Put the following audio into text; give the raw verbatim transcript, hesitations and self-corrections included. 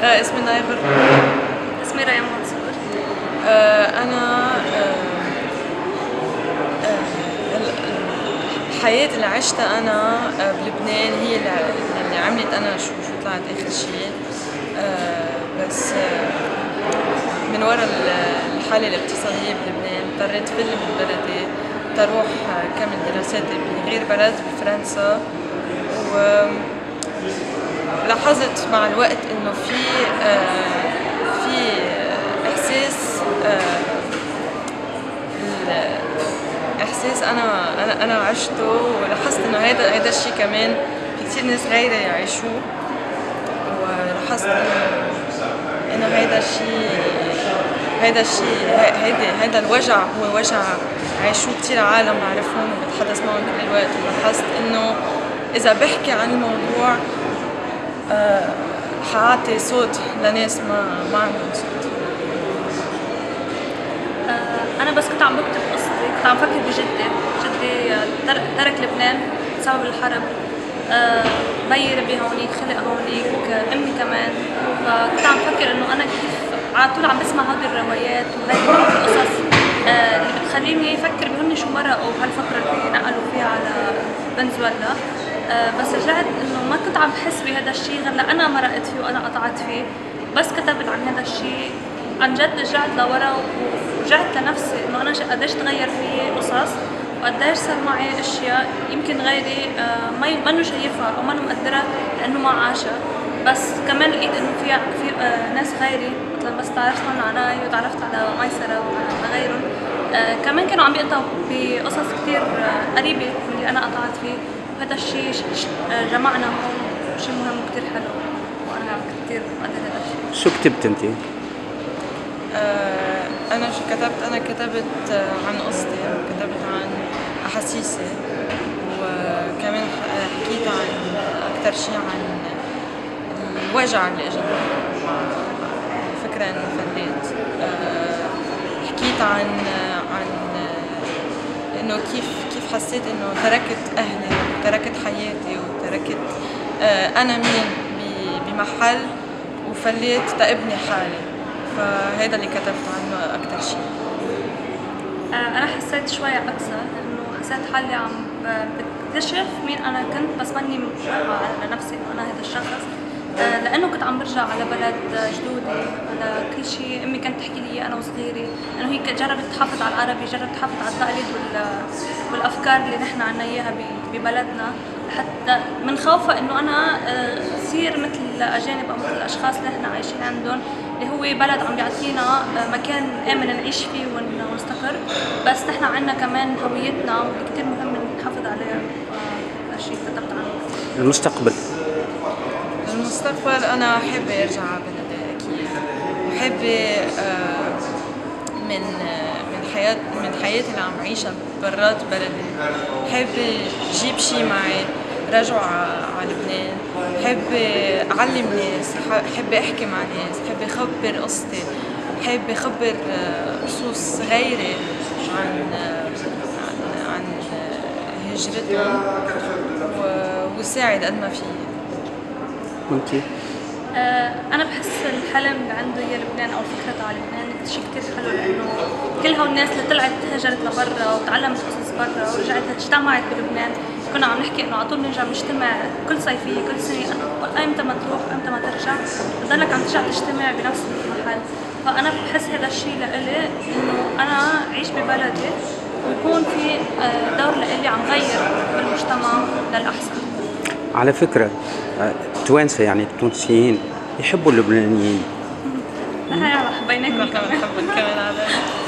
آه اسمي نايفر. اسمي ريم منصور. آه أنا آه آه الحياة اللي عشتها أنا آه بلبنان هي اللي عملت أنا شو شو طلعت آخر شيء. آه بس آه من وراء الحالة الاقتصادية بلبنان اضطريت فل من بلدي تروح كمل دراساتي بغير بلد بفرنسا، ولاحظت مع الوقت إنه في آه في إحساس آه إحساس أنا أنا أنا عشته، ولاحظت إنه هذا هذا الشيء كمان في كثير ناس غيري يعيشوه، ولاحظت إنه إنه هذا الشيء هذا الشيء هيدا هذا الوجع هو وجع عايشوه كثير عالم بعرفهم وبتحدث معهم كل الوقت، ولاحظت إنه إذا بحكي عن الموضوع أه حاعطي صوت لناس ما ما عندهم صوت. أه أنا بس كنت عم بكتب قصتي، كنت عم فكر بجدي، جدي ترك لبنان بسبب الحرب. أه بيي ربي هونيك، خلق هونيك، أمي كمان، فكنت عم فكر إنه أنا كيف على طول عم بسمع هودي الروايات وهي القصص آه اللي بتخليني افكر بهن شو مرقوا بهالفتره اللي نقلوا فيها على فنزويلا. آه بس رجعت انه ما كنت عم بحس بهذا الشيء غير لأنا مرقت فيه وانا قطعت فيه، بس كتبت عن هذا الشيء عن جد رجعت لورا ورجعت لنفسي انه انا قديش تغير فيي قصص وقديش صار معي اشياء يمكن غيري آه ما منه شايفها او منه مقدرها لانه ما عاشها، بس كمان لقيت انه في في آه ناس غيري مثلا بس تعرفت عن عناي وتعرفت على ميسرة وعلى غيرهم آه كمان كانوا عم بيقطعوا بقصص كثير آه قريبة من اللي انا قطعت فيه، وهذا الشيء آه جمعنا هون شيء مهم وكثير حلو وانا كثير مقدرة هذا الشيء. شو كتبت انت؟ آه انا شو كتبت؟ انا كتبت آه عن قصتي، كتبت عن احاسيسي، وكمان حكيت عن اكثر شيء عن الوجع اللي اجى الفكرة انه فليت. أه حكيت عن عن انه كيف كيف حسيت انه تركت اهلي وتركت حياتي وتركت أه انا مين بمحل وفليت تابني حالي، فهذا اللي كتبت عنه اكثر شيء. أه انا حسيت شوي عكسها، انه حسيت حالي عم بكتشف مين انا كنت بس ماني موافقة على نفسي انه انا هذا الشخص، لانه كنت عم برجع على بلد جدودي على كل شيء. امي كانت تحكي لي انا وصغيره انه هي جربت تحافظ على العربي، جربت تحافظ على التقاليد والافكار اللي نحن عنا اياها ببلدنا، حتى من خوفها انه انا اصير مثل الاجانب او مثل الاشخاص اللي نحن عايشين عندهم، اللي هو بلد عم بيعطينا مكان امن نعيش فيه ونستقر، بس نحن عنا كمان هويتنا وكثير مهم نحافظ عليها. هذا الشيء كتبت عنه. المستقبل المستقبل أنا حابة أرجع على بلدي أكيد، وحابة آه من من حياة من حياتي اللي عم عيشها برات بلدي، حابة جيب شي معي رجع على لبنان، حابة أعلم ناس، حابة أحكي مع ناس، حابة أخبر قصتي، حابة أخبر قصص غيري عن عن عن هجرتهم وساعد قد ما فيي. وانتي؟ آه أنا بحس الحلم اللي عنده هي لبنان أو الفكرة على لبنان شيء كتير حلو، لأنه كل هول الناس اللي طلعت هجرت لبرا وتعلمت قصص برا ورجعت اجتمعت بلبنان، كنا عم نحكي إنه على طول نرجع نجتمع كل صيفية كل سنة، أنا أيمتى ما تروح أيمتى ما ترجع بضلك عم ترجع تجتمع بنفس المحل. فأنا بحس هذا الشيء لإلي إنه أنا أعيش ببلدي ويكون في دور لإلي عم غير بالمجتمع للأحسن. على فكرة التوانسة يعني التونسيين يحبوا اللبنانيين. لا يا حبيناكم كمان نحبهم كمان على